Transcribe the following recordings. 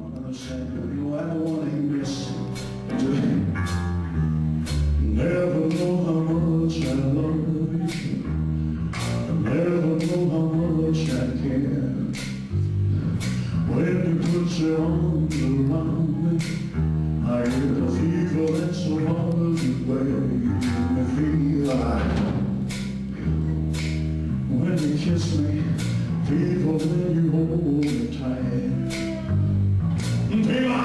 understand. You know, I don't want to hear this today. Never know how much I love you. Never know how much I care. When you put your arms around me, I get a fever that's so hard to bear. You make me feel like when you kiss me, fever when you hold me tight. Fever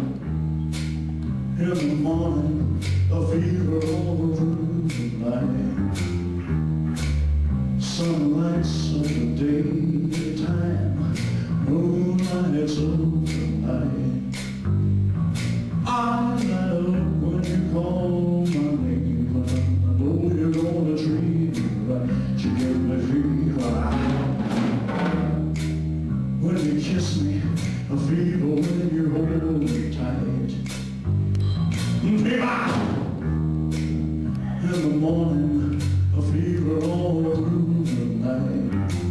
in the morning, a fever all through the night. Sunlight's of the daytime, moonlight's of the night. I know when you call my name, I know you're gonna treat me right. You give me fever when you kiss me, a fever when you hold me tight. Fever in the morning, a fever all through the night.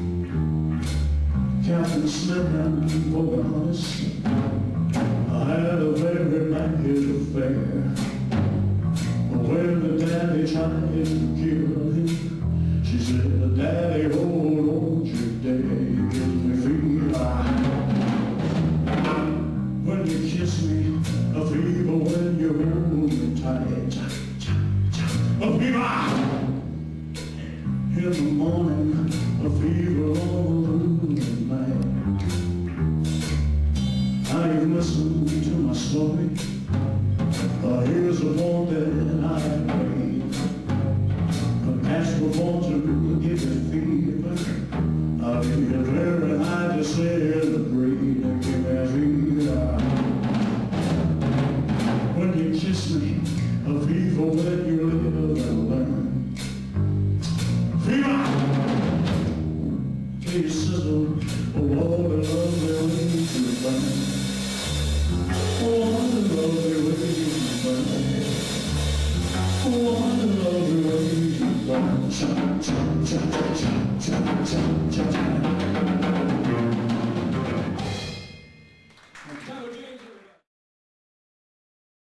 Captain Smith and Pocahontas, I had a very nice affair. But when the daddy tried to kill him, she said, "Daddy, hold on you dare, you give me fever." When you kiss me, a fever when you hold me tight. A fever in the morning, a fever all through the night. Now you've listened to my story. Here's a one that I made. The natural born to give it fever. I'll give you very high to celebrate and give me fever. When you kiss me, a fever when you live and learn. Fever! Hey sizzle, oh what a lovely way to burn. Oh what a lovely way to burn. Oh what a lovely way to burn. Cha cha cha cha cha cha cha cha.